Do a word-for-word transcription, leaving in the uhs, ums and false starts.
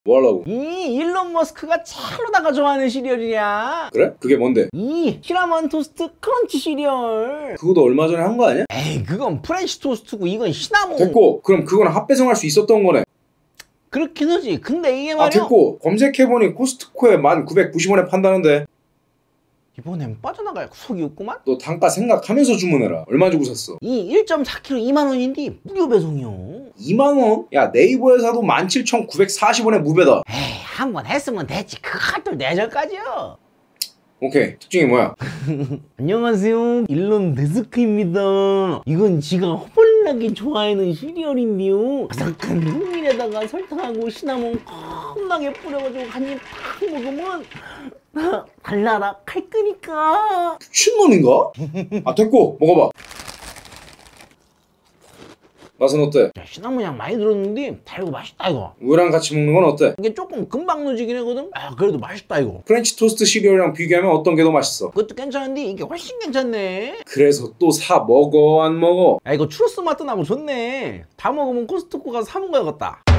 뭐 하려고? 이 일론 머스크가 찰로다가 좋아하는 시리얼이야. 그래? 그게 뭔데? 이 시나몬 토스트 크런치 시리얼. 그것도 얼마 전에 한 거 아니야? 에이, 그건 프렌치 토스트고 이건 시나몬. 됐고, 그럼 그거는 합배송할 수 있었던 거네. 그렇긴 하지. 근데 이게 아, 말이야. 됐고, 검색해보니 코스트코에 만 구백구십 원에 판다는데. 이번엔 빠져나갈 속이 없구만. 너 단가 생각하면서 주문해라. 얼마 주고 샀어? 이 일 점 사 킬로그램 이만 원인데 무료 배송이요. 이만 원? 야, 네이버에 사도 만 칠천구백사십 원에 무배다. 에이, 한 번 했으면 됐지. 그것도 내절까지요. 오케이, 특징이 뭐야? 안녕하세요, 일론 데스크입니다. 이건 지가 허벌나게 좋아하는 시리얼인데요. 아삭한 흑밀에다가 설탕하고 시나몬 겁나게 뿌려가지고 한 입 탁 먹으면 달라라 칼 끄니까. 미친놈인가? 아, 됐고, 먹어봐. 맛은 어때? 야, 시나몬 향 많이 들었는데 달고 맛있다 이거. 우유랑 같이 먹는 건 어때? 이게 조금 금방 늦지긴 하거든. 아, 그래도 맛있다 이거. 프렌치 토스트 시리얼이랑 비교하면 어떤 게 더 맛있어? 그것도 괜찮은데 이게 훨씬 괜찮네. 그래서 또 사 먹어, 안 먹어? 야, 이거 추러스 맛도 나고 좋네. 다 먹으면 코스트코 가서 사 먹어야겠다.